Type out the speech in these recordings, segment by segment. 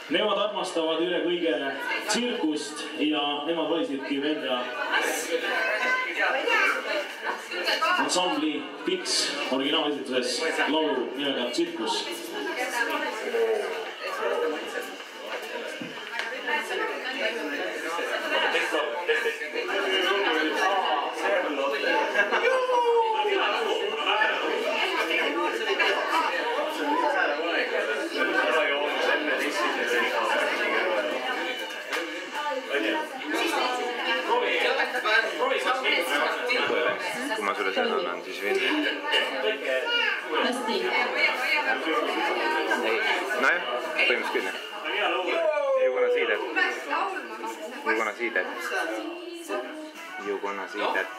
Nemad armastavad üle kõige tsirkust ja nemad valisidki välja ansambli Pix originaalesituses laulu nimega Tsirkus. Kui ma sulle seda annan, siis vinni. Hästi. Nojah, põhimõtteliselt küll. You gonna see that. You gonna see that. You gonna see that.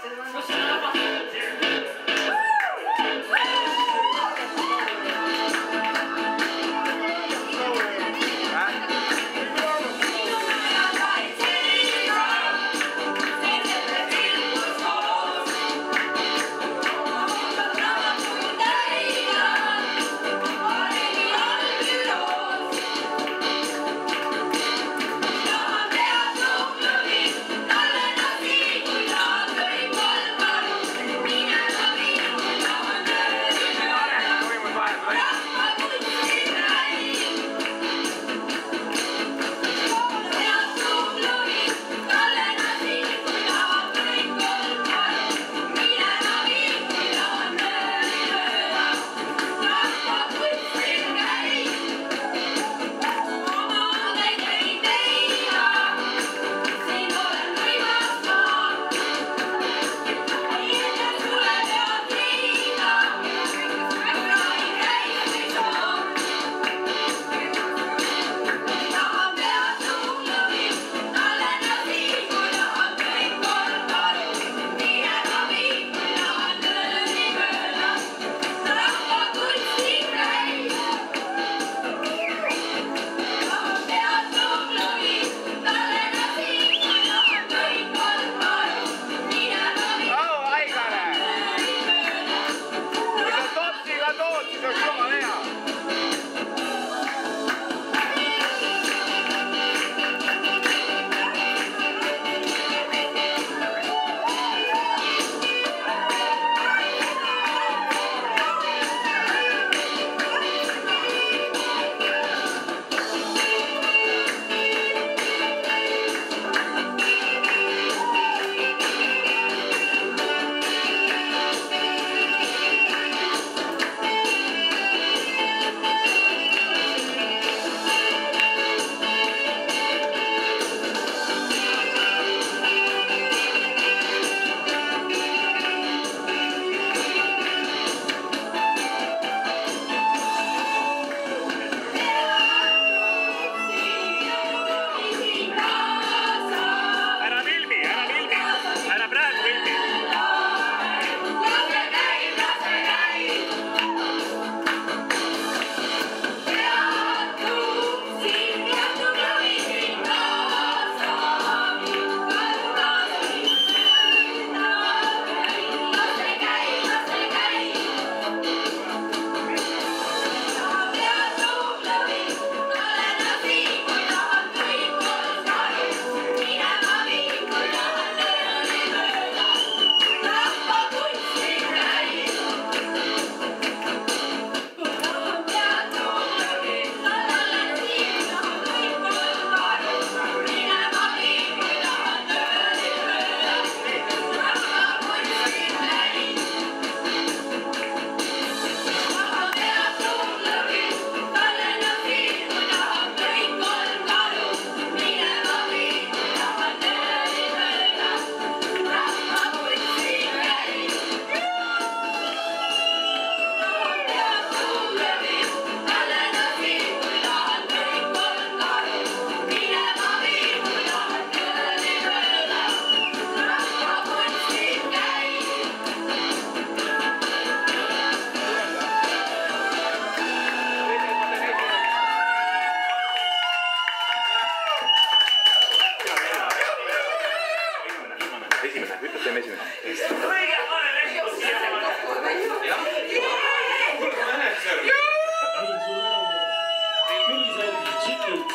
Tšikit.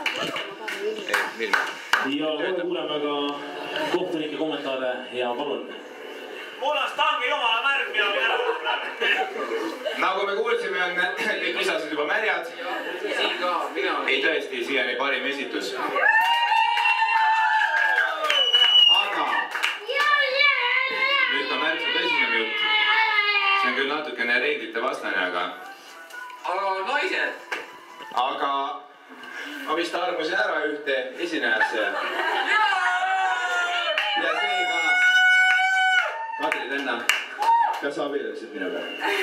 Ja kohe kuuleme ka kohtunike kommentaare ja palun. Mulla stangi jumala märg midagi ära. Nagu me kuulsime, on kõik lisasid juba märjad. Ei tõesti, siiani parim esitus. Aga nüüd ka märksa tõsinem jutt. See on küll natukene reeglite vastane, aga naised! Aga ma vist armusin ära ühte esinejasse. Ja seega Kadri Tenna, kas sa abiellusid minuga?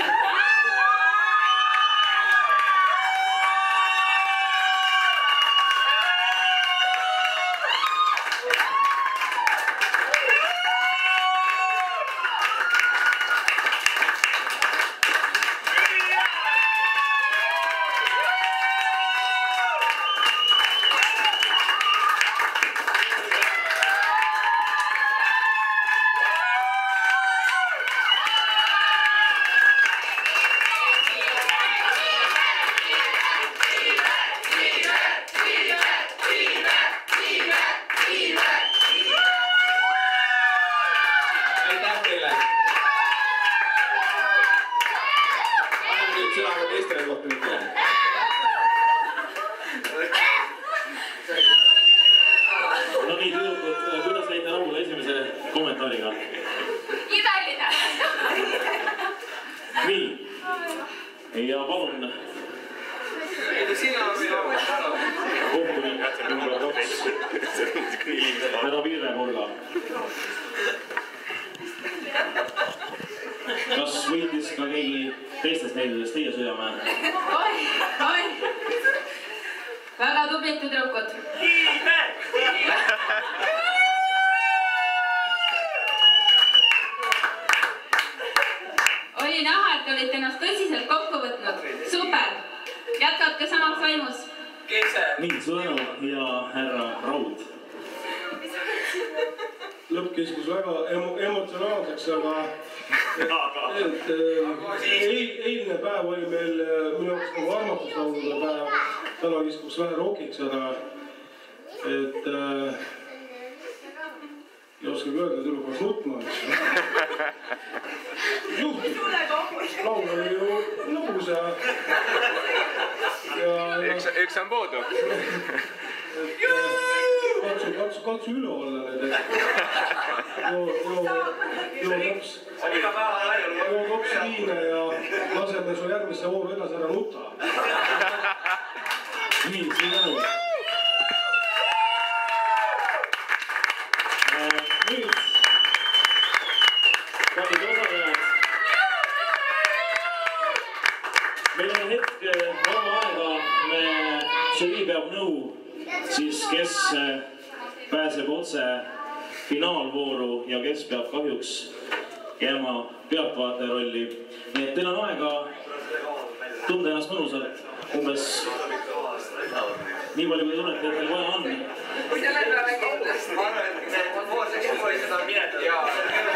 No nii, tüdrukud, kuidas leite rahule esimese kommentaariga? Imeline! Nii, ja palun kohtunik number 2, härra Virre Murga. Kas võitis ka keegi teistest neidudest teie südame? Oi! Väga tublid tüdrukud. Oli näha, et olite ennast tõsiselt kokku võtnud. Super! Jätkatke samas vaimus. Nii, suur tänu ja härra Raud. Lõpp keskus väga emotsionaalseks, aga eilne päev oli meil minu jaoks nagu armastuslaulude päev. Täna kiskus vähe rokiks, aga ei oskagi öelda, et tuleb nutma. Juhtus. Laul oli ju lõbus ja... Üks on puudu. Katsu üle olla need, et joo kops viine ja laseme su järgmisse vooru edasi ära nuta. Nii, suur tänu. Nüüd, kallid osalejad, meil on hetk vaba aega, žürii peab nõu, siis kes pääseb otse finaalvooru ja kes peab kahjuks jääma pealtvaataja rolli. Nii et teil on aega tunda ennast mõnusalt, umbes nii palju, kui tunnete, et teil vaja on. Kui te läbi kindlasti, ma arvan, et see voor, kes oli seda minetada.